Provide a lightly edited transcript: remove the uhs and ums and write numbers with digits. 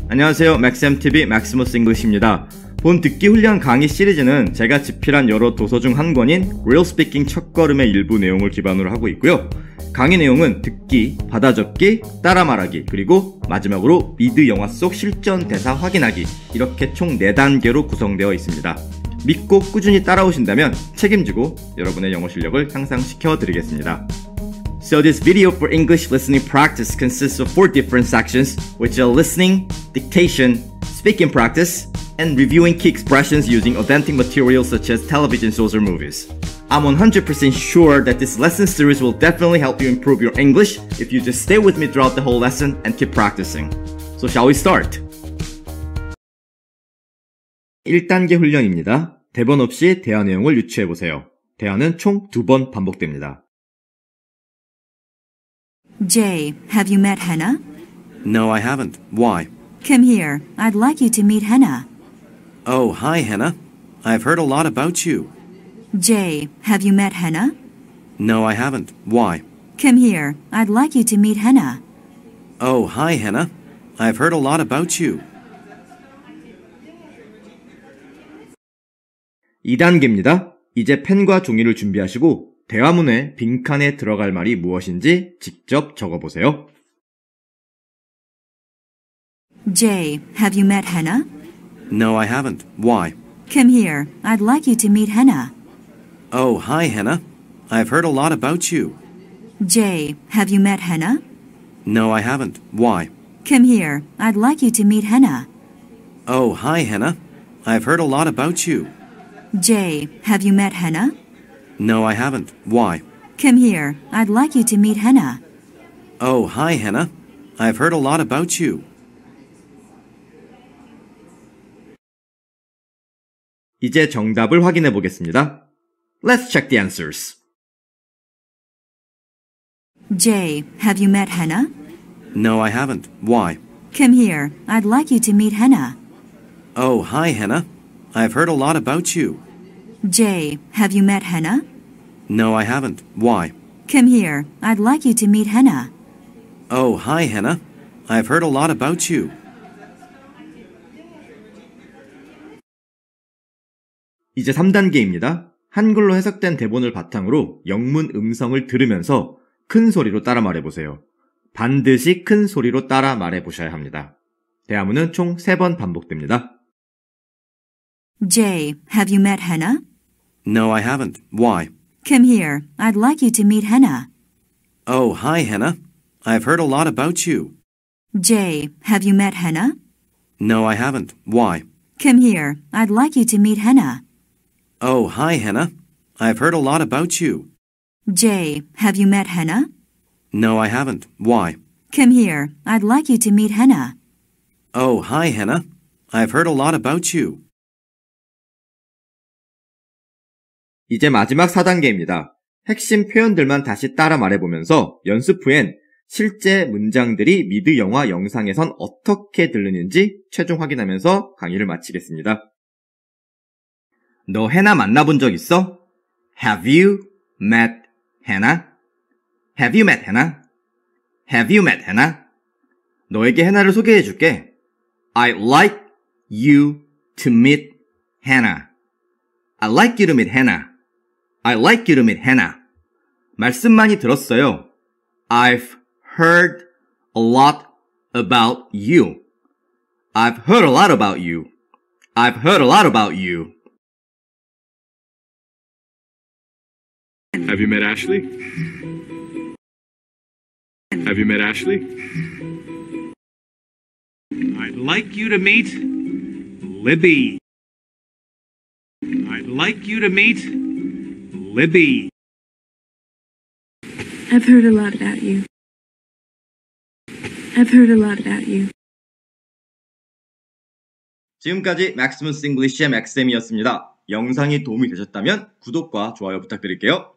안녕하세요. 맥쌤TV 맥시머스 잉글리시입니다. 본 듣기 훈련 강의 시리즈는 제가 집필한 여러 도서 중 한 권인 Real Speaking 첫걸음의 일부 내용을 기반으로 하고 있고요. 강의 내용은 듣기, 받아적기, 따라 말하기, 그리고 마지막으로 미드 영화 속 실전 대사 확인하기, 이렇게 총 4단계로 구성되어 있습니다. 믿고 꾸준히 따라오신다면 책임지고 여러분의 영어 실력을 향상시켜 드리겠습니다. So this video for English listening practice consists of 4 different sections, which are listening, dictation, speaking practice, and reviewing key expressions using authentic materials such as television shows or movies. I'm 100% sure that this lesson series will definitely help you improve your English if you just stay with me throughout the whole lesson and keep practicing. So shall we start? 1단계 훈련입니다. 대본 없이 대화 내용을 유추해보세요. 대화는 총 2번 반복됩니다. Jay, have you met Hannah? No, I haven't. Why? Come here. I'd like you to meet Hannah. Oh, hi, Hannah. I've heard a lot about you. Jay, have you met Hannah? No, I haven't. Why? Come here. I'd like you to meet Hannah. Oh, hi, Hannah. I've heard a lot about you. 2단계입니다. 이제 펜과 종이를 준비하시고 대화문에 빈칸에 들어갈 말이 무엇인지 직접 적어보세요. Jay, have you met Hannah? No, I haven't. Why? Come here. I'd like you to meet Hannah. Oh, hi, Hannah. I've heard a lot about you. Jay, have you met Hannah? No, I haven't. Why? Come here. I'd like you to meet Hannah. Oh, hi, Hannah. I've heard a lot about you. Jay, have you met Hannah? No, I haven't. Why? Come here. I'd like you to meet Hannah. Oh, hi, Hannah. I've heard a lot about you. 이제 정답을 확인해 보겠습니다. Let's check the answers. Jay, have you met Hannah? No, I haven't. Why? Come here. I'd like you to meet Hannah. Oh, hi, Hannah. I've heard a lot about you. Jay, have you met Hannah? No, I haven't. Why? Come here. I'd like you to meet Hannah. Oh, hi, Hannah. I've heard a lot about you. 이제 3단계입니다. 한글로 해석된 대본을 바탕으로 영문 음성을 들으면서 큰 소리로 따라 말해보세요. 반드시 큰 소리로 따라 말해보셔야 합니다. 대화문은 총 3번 반복됩니다. Jay, have you met Hannah? No, I haven't. Why? Come here. I'd like you to meet Hannah. Oh, hi, Hannah. I've heard a lot about you. Jay, have you met Hannah? No, I haven't. Why? Come here. I'd like you to meet Hannah. Oh, hi, Hannah. I've heard a lot about you. Jay, have you met Hannah? No, I haven't. Why? Come here. I'd like you to meet Hannah. Oh, hi, Hannah. I've heard a lot about you. 이제 마지막 4단계입니다. 핵심 표현들만 다시 따라 말해보면서 연습 후엔 실제 문장들이 미드 영화 영상에선 어떻게 들리는지 최종 확인하면서 강의를 마치겠습니다. 너 해나 만나본 적 있어? Have you met Hannah? Have you met Hannah? Have you met Hannah? 너에게 해나를 소개해줄게. I'd like you to meet Hannah. I'd like you to meet Hannah. I'd like you to meet Hannah. 말씀 많이 들었어요. I've heard a lot about you. I've heard a lot about you. I've heard a lot about you. Have you met Ashley? Have you met Ashley? I'd like you to meet Libby. I'd like you to meet Libby. I've heard a lot about you. I've heard a lot about you. 지금까지 맥스무스 잉글리시의 맥쌤이었습니다. 영상이 도움이 되셨다면 구독과 좋아요 부탁드릴게요.